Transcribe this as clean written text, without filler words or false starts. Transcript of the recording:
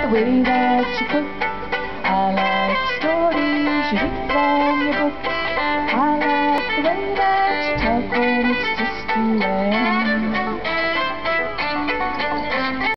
the way that you cook. I like stories you read from your book. I like the way that